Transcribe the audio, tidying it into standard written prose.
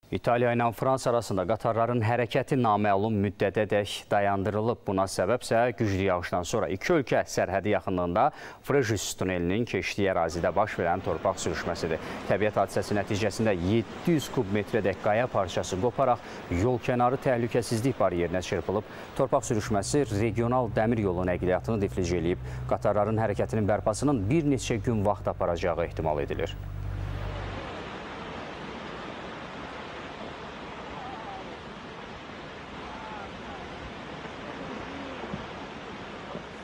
İtaliya ilə Fransa arasında qatarların hərəkəti naməlum müddətədək dayandırılıb. Buna səbəbsə güclü yağışdan sonra iki ölkə sərhədi yaxınlığında Frejus tunelinin keçdiyi ərazidə baş verən torpaq sürüşməsidir. Təbiət hadisəsi nəticəsində 700 kub metrədək qaya parçası qoparaq yol kənarı təhlükəsizlik bariyerinə çırpılıb. Torpaq sürüşməsi regional dəmir yolu nəqliyyatını diflic eləyib. Qatarların hərəkətinin bərpasının bir neçə gün vaxt aparacağı ehtimal edilir.